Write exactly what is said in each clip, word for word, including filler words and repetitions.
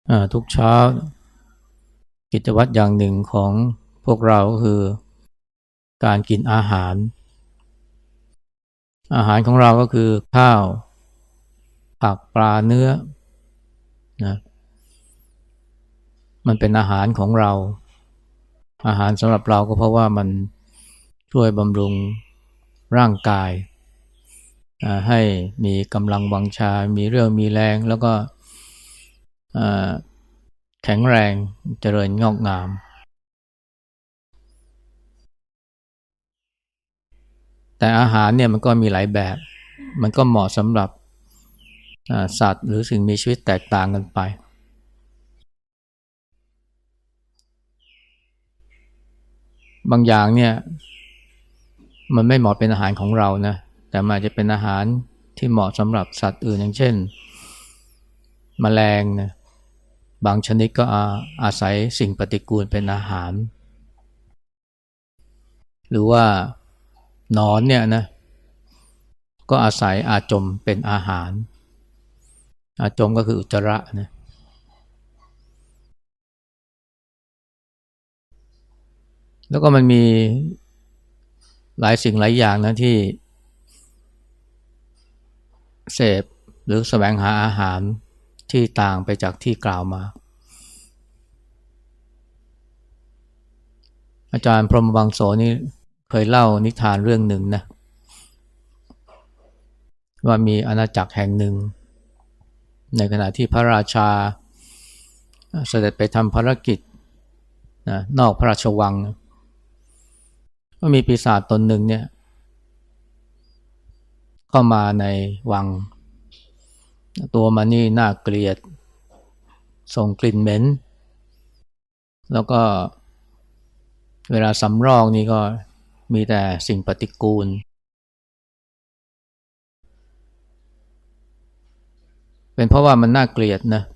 อ่าทุกเช้ากิจวัตรอย่างหนึ่งของพวกเราก็คือการกินอาหารอาหารของเราก็คือข้าวผักปลาเนื้อนะมันเป็นอาหารของเราอาหารสำหรับเราก็เพราะว่ามันช่วยบำรุงร่างกายอ่าให้มีกำลังวังชามีเรี่ยวมีแรงแล้วก็อ่าแข็งแรงเจริญงอกงามแต่อาหารเนี่ยมันก็มีหลายแบบมันก็เหมาะสำหรับอ่าสัตว์หรือสิ่งมีชีวิตแตกต่างกันไปบางอย่างเนี่ยมันไม่เหมาะเป็นอาหารของเรานะแต่มันอาจจะเป็นอาหารที่เหมาะสำหรับสัตว์อื่นอย่างเช่นแมลงนะบางชนิดก็อาอาศัยสิ่งปฏิกูลเป็นอาหารหรือว่าหนอนเนี่ยนะก็อาศัยอาจมเป็นอาหารอาจมก็คืออุจจาระนะแล้วก็มันมีหลายสิ่งหลายอย่างนะที่เสพหรือแสวงหาอาหารที่ต่างไปจากที่กล่าวมาอาจารย์พรหมวังโสนี่เคยเล่านิทานเรื่องหนึ่งนะว่ามีอาณาจักรแห่งหนึ่งในขณะที่พระราชาเสด็จไปทำภารกิจนะนอกพระราชวังก็มีปีศาจตนหนึ่งเนี่ยเข้ามาในวังตัวมันนี่น่าเกลียดส่งกลิ่นเหม็นแล้วก็เวลาสำรอกนี่ก็มีแต่สิ่งปฏิกูลเป็นเพราะว่ามันน่าเกลียดนะ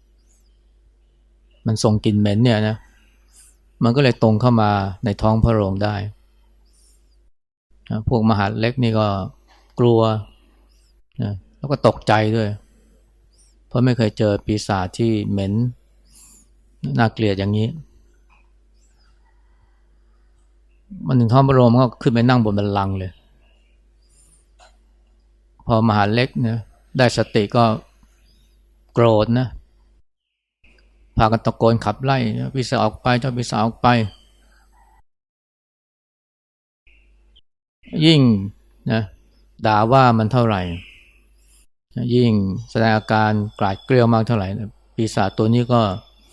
มันส่งกลิ่นเหม็นเนี่ยนะมันก็เลยตรงเข้ามาในท้องพระโรงได้พวกมหาดเล็กนี่ก็กลัวนะแล้วก็ตกใจด้วยเพราะไม่เคยเจอปีศาจที่เหม็นน่าเกลียดอย่างนี้มันถึงท้องพระโรงก็ขึ้นไปนั่งบนบัลลังก์เลยพอมหาดเล็กเนี่ยได้สติก็โกรธนะพากันตะโกนขับไล่ปีศาจออกไปเจ้าปีศาจออกไปยิ่งนะด่าว่ามันเท่าไหร่ยิ่งแสดงอาการกราดเกลียวมากเท่าไหร่ปีศาจตัวนี้ก็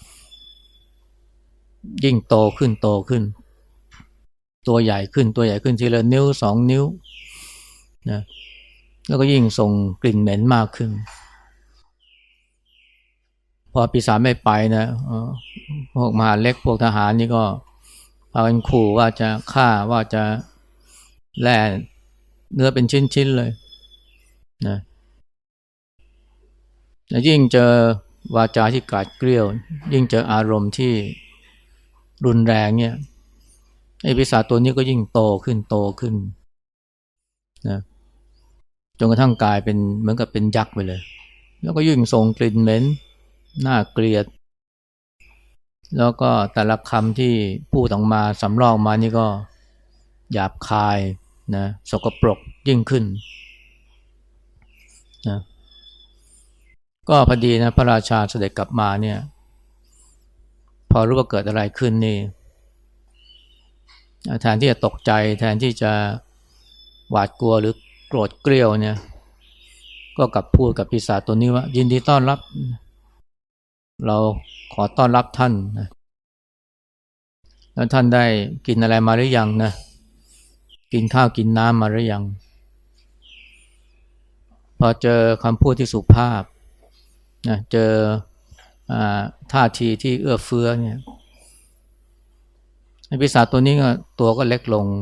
ยิ่งโตขึ้นโตขึ้นตัวใหญ่ขึ้นตัวใหญ่ขึ้นทีละนิ้วสองนิ้วนะแล้วก็ยิ่งส่งกลิ่นเหม็นมากขึ้นพอปีศาจไม่ไปนะพวกมหาเล็กพวกทหารนี่ก็พากันขู่ว่าจะฆ่าว่าจะแล่เนื้อเป็นชิ้นๆเลยนะยิ่งเจอวาจาที่กราดเกลียวยิ่งเจออารมณ์ที่รุนแรงเนี่ยไอ้ปีศาจตัวนี้ก็ยิ่งโตขึ้นโตขึ้นนะจนกระทั่งกลายเป็นเหมือนกับเป็นยักษ์ไปเลยแล้วก็ยิ่งส่งกลิ่นเหม็นน่าเกลียดแล้วก็แต่ละคำที่พูดออกมาสำรอกมานี่ก็หยาบคายนะสกปรกยิ่งขึ้นนะก็พอดีนะพระราชาเสด็จกลับมาเนี่ยพอรู้ว่าเกิดอะไรขึ้นนี่แทนที่จะตกใจแทนที่จะหวาดกลัวหรือโกรธเกรี้ยวเนี่ยก็กลับพูดกับปีศาจตัวนี้ว่ายินดีต้อนรับเราขอต้อนรับท่านนะแล้วท่านได้กินอะไรมาหรือยังนะกินข้าวกินน้ำมาหรือยังพอเจอคำพูดที่สุภาพนะเจอท่าทีที่เอื้อเฟื้อเนี่ยไอ้ปีศาจตัวนี้ก็ตัวก็เล็กลง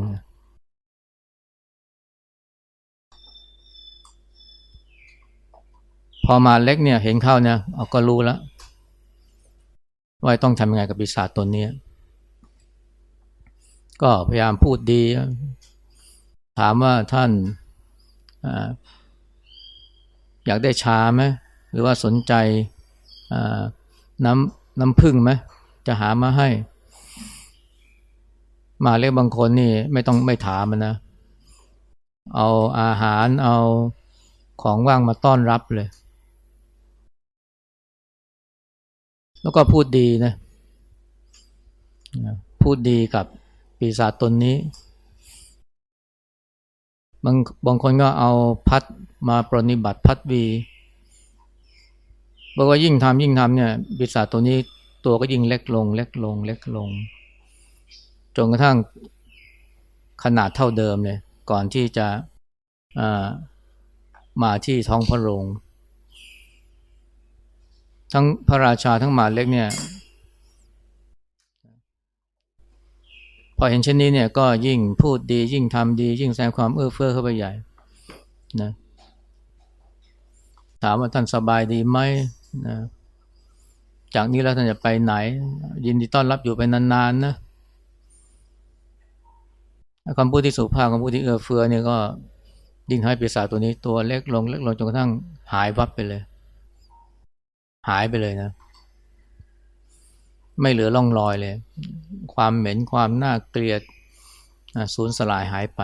พอมาเล็กเนี่ยเห็นเข้าเนี่ยเอาก็รู้แล้วว่าต้องทำยังไงกับปีศาจตัวนี้ก็พยายามพูดดีถามว่าท่านออยากได้ชาไหมหรือว่าสนใจน้ำน้ำผึ้งไหมจะหามาให้หมาเล็กบางคนนี่ไม่ต้องไม่ถามมันนะเอาอาหารเอาของว่างมาต้อนรับเลยแล้วก็พูดดีนะพูดดีกับปีศาจตนนี้บางบางคนก็เอาพัดมาปรนนิบัติพัดวีบอกว่ายิ่งทำยิ่งทำเนี่ยปีศาจตัวนี้ตัวก็ยิ่งเล็กลงเล็กลงเล็กลงจนกระทั่งขนาดเท่าเดิมเลยก่อนที่จะมาที่ท้องพระโรงทั้งพระราชาทั้งหมาเล็กเนี่ยพอเห็นเช่นนี้เนี่ยก็ยิ่งพูดดียิ่งทำดียิ่งแสดงความเอื้อเฟื้อเข้าไปใหญ่นะถามว่าท่านสบายดีไหมนะจากนี้แล้วท่านจะไปไหนยินดีต้อนรับอยู่ไปนานๆนะคำพูดที่สุภาพคำพูดที่เอื้อเฟื้อเนี่ยก็ยิ่งให้ปีศาจตัวนี้ตัวเล็กลงเล็กลงจนกระทั่งหายวับไปเลยหายไปเลยนะไม่เหลือร่องรอยเลยความเหม็นความน่าเกลียดสูญสลายหายไป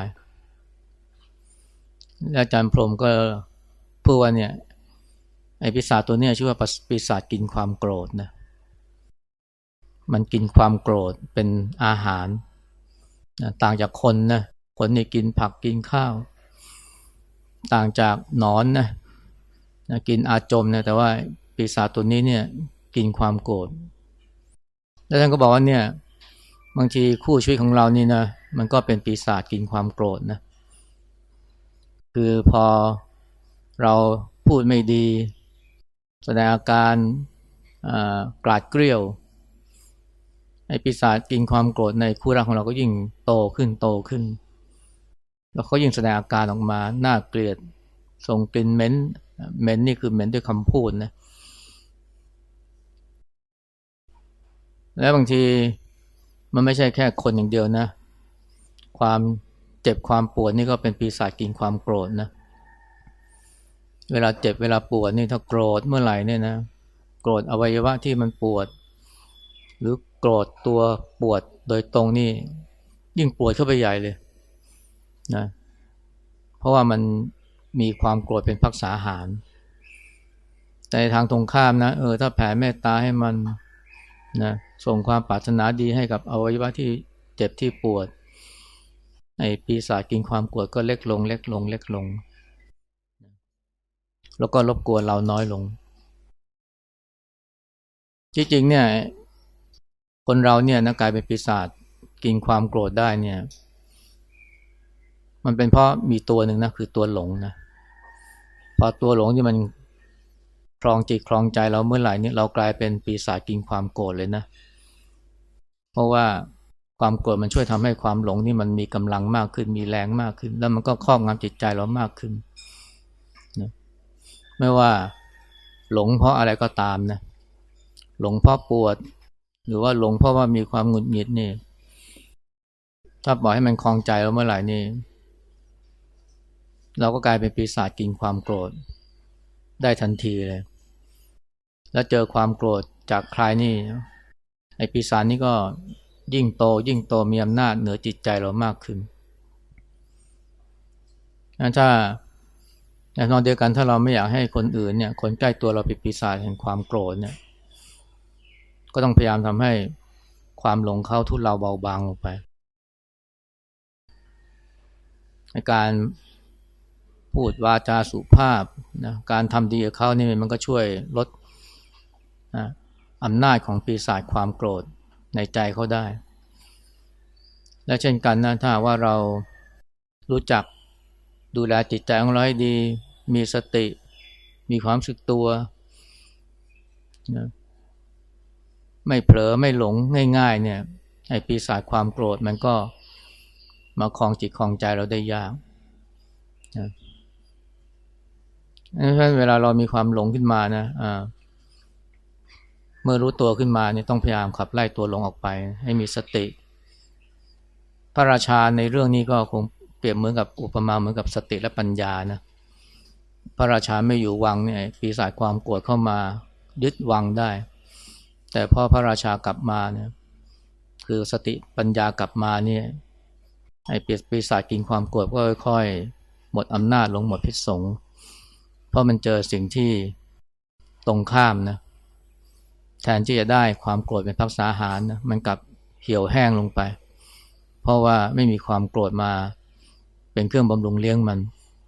อาจารย์พรหมก็พูดว่าเนี่ยไอ้ปีศาจตัวนี้ชื่อว่าปีศาจกินความโกรธนะมันกินความโกรธเป็นอาหารนะต่างจากคนนะคนนี่กินผักกินข้าวต่างจากหนอนนะนะกินอาจมนะแต่ว่าปีศาจตัวนี้เนี่ยกินความโกรธแล้วท่านก็บอกว่าเนี่ยบางทีคู่ชีวิตของเรานี่นะมันก็เป็นปีศาจกินความโกรธนะคือพอเราพูดไม่ดีแสดงอาการกราดเกรี้ยวไอ้ปีศาจกินความโกรธในคู่รักของเราก็ยิ่งโตขึ้นโตขึ้นแล้วเขายิ่งแสดงอาการออกมาน่าเกลียดส่งกลิ่นเหม็นเหม็นนี่คือเหม็นด้วยคำพูดนะและบางทีมันไม่ใช่แค่คนอย่างเดียวนะความเจ็บความปวดนี่ก็เป็นปีศาจกินความโกรธนะเวลาเจ็บเวลาปวดนี่ถ้าโกรธเมื่อไหร่เนี่ยนะโกรธอวัยวะที่มันปวดหรือโกรธตัวปวดโดยตรงนี่ยิ่งปวดเข้าไปใหญ่เลยนะเพราะว่ามันมีความโกรธเป็นภักษาหารแต่ทางตรงข้ามนะเออถ้าแผ่เมตตาให้มันนะส่งความปรารถนาดีให้กับอวัยวะที่เจ็บที่ปวดไอ้ปีศาจกินความโกรธก็เล็กลงเล็กลงเล็กลงแล้วก็รบกวนเราน้อยลงจริงๆเนี่ยคนเราเนี่ยนะกลายเป็นปีศาจกินความโกรธได้เนี่ยมันเป็นเพราะมีตัวหนึ่งนะคือตัวหลงนะพอตัวหลงที่มันครองจิตครองใจเราเมื่อไหร่เนี่ยเรากลายเป็นปีศาจกินความโกรธเลยนะเพราะว่าความโกรธมันช่วยทำให้ความหลงนี่มันมีกำลังมากขึ้นมีแรงมากขึ้นแล้วมันก็ครอบงำจิตใจเรามากขึ้นนะไม่ว่าหลงเพราะอะไรก็ตามนะหลงเพราะปวดหรือว่าหลงเพราะว่ามีความหงุดหงิดนี่ถ้าปล่อยให้มันคลองใจเราเมื่อไหร่นี่เราก็กลายเป็นปีศาจกินความโกรธได้ทันทีเลยแล้วเจอความโกรธจากใครนี่ไอ้ปีศาจนี่ก็ยิ่งโตยิ่งโตมีอำนาจเหนือจิตใจเรามากขึ้นถ้าในตอนเดียวกันถ้าเราไม่อยากให้คนอื่นเนี่ยคนใกล้ตัวเราเป็นปีศาจแห่งความโกรธเนี่ยก็ต้องพยายามทำให้ความหลงเข้าทุเลาเบาบางลงไปในการพูดวาจาสุภาพนะการทำดีกับเขานี่มันก็ช่วยลดนะอำนาจของปีศาจความโกรธในใจเขาได้และเช่นกันนะถ้าว่าเรารู้จักดูแลจิตใจของเราให้ดีมีสติมีความรู้สึกตัวนะไม่เผลอไม่หลงง่ายๆเนี่ยไอ้ปีศาจความโกรธมันก็มาครองจิตครองใจเราได้ยากนะเพราะเวลาเรามีความหลงขึ้นมานะอ่าเมื่อรู้ตัวขึ้นมาเนี่ยต้องพยายามขับไล่ตัวหลงออกไปให้มีสติพระราชาในเรื่องนี้ก็คงเปรียบเหมือนกับอุปมาเหมือนกับสติและปัญญานะพระราชาไม่อยู่วังเนี่ยปีศาจความโกรธเข้ามายึดวังได้แต่พอพระราชากลับมาเนี่ยคือสติปัญญากลับมาเนี่ยไอ้ปีศาจกินความโกรธก็ค่อยๆหมดอำนาจลงหมดพิษสงเพราะมันเจอสิ่งที่ตรงข้ามนะแทนที่จะได้ความโกรธเป็นภักษาหารนะมันกลับเหี่ยวแห้งลงไปเพราะว่าไม่มีความโกรธมาเป็นเครื่องบำรุงเลี้ยงมัน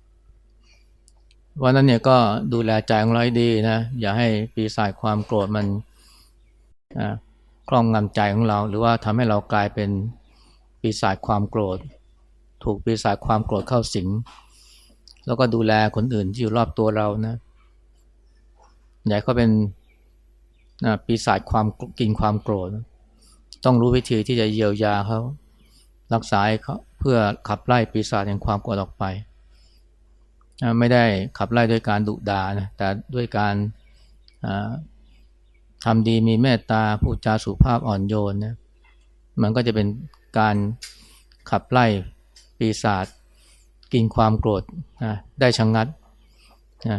วันนั้นเนี่ยก็ดูแลใจของเราให้ดีนะอย่าให้ปีศาจความโกรธมันครอบงำใจของเราหรือว่าทำให้เรากลายเป็นปีศาจความโกรธถูกปีศาจความโกรธเข้าสิงแล้วก็ดูแลคนอื่นที่อยู่รอบตัวเรานะอย่าให้เขาเป็นปีศาจความกินความโกรธต้องรู้วิธีที่จะเยียวยาเขารักษาเขาเพื่อขับไล่ปีศาจแห่งความโกรธออกไปไม่ได้ขับไล่ด้วยการดุด่านะแต่ด้วยการทำดีมีเมตตาพูดจาสุภาพอ่อนโยนนะมันก็จะเป็นการขับไล่ปีศาจกินความโกรธนะได้ชะงัดนะ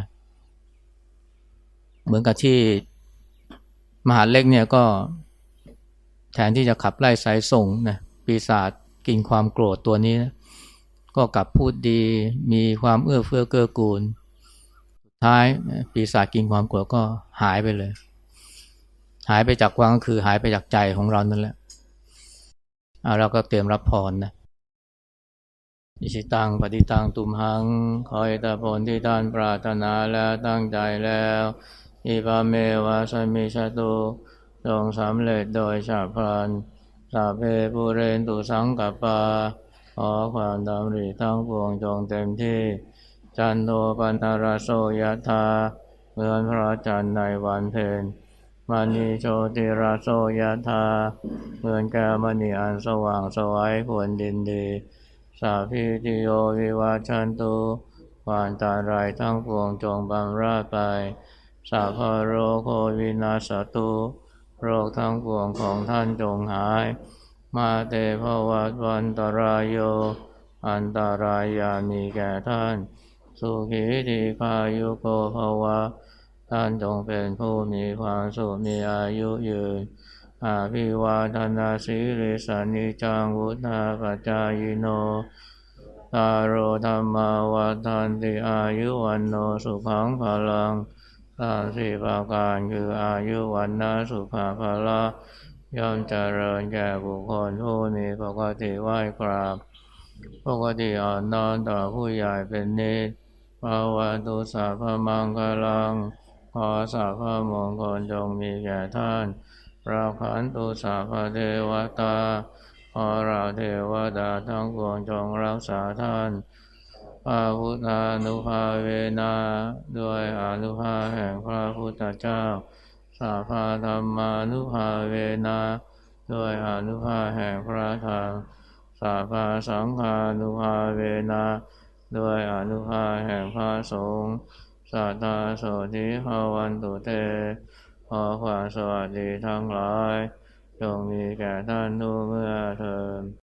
เหมือนกับที่มหาเล็กเนี่ยก็แทนที่จะขับไล่สายส่งนะปีศาจกินความโกรธตัวนี้นะก็กลับพูดดีมีความเอื้อเฟื้อเกื้อกูลสุดท้ายปีศาจกินความโกรธก็หายไปเลยหายไปจากความก็คือหายไปจากใจของเรานั่นแหละเอาเราก็เตรียมรับพรนะอิชิตังปฏิตังตุมหังขอให้ตาผลที่ท่านปรารถนาแล้วตั้งใจแล้วอิปาเมวะสมิชตุจงสำเร็จโดยฉับพลันสัพเพปุเรนตุสังกปาขอความดำริทั้งปวงจงเต็มที่จันโทปนรโสยถาเหมือนพระจันทร์ในวันเพ็ญมณีโชติราโสยถาเหมือนแก้วมณีอันสว่างไสวควรดินดีสัพพิติโยวิวัชชันตุความตายรายทั้งปวงจงบำราดไปสัพพะโรโควินาศตุโรคทั้งปวงของท่านจงหายมาเตภวัตวันตรายโยอันตรายามีแก่ท่านสุขีทีฆายุโกภวะท่านจงเป็นผู้มีความสุขมีอายุยืนอาภิวาทนาสิริสานิจังวุฒาปัจจายโนตารโอธรรมาวัฏันติอายุวันโนสุขังพลังสามสี่ประการคืออายุวันนะสุขภาละย่อมเจริญแก่บุคคลผู้มีปกติไหว้กราบปกติอ่อนน้อมต่อผู้ใหญ่เป็นนิจภาวะตุสัพพมังคลังขอสัพพมงคลจงมีแก่ท่านราคันตุสัพพเทวตาขอเราเทวดาทั้งปวงจงรักษาท่านพระพุทธานุภาเวนะด้วยอานุภาพแห่งพระพุทธเจ้าสัพพธรรมานุภาเวนะด้วยอานุภาพแห่งพระธรรมสัพพสังฆานุภาเวนะด้วยอานุภาพแห่งพระสงฆ์สัทธาโสธิภวันตุเตขอความสวัสดีทั้งหลายจงมีแก่ท่านทุกเมื่อเทอญ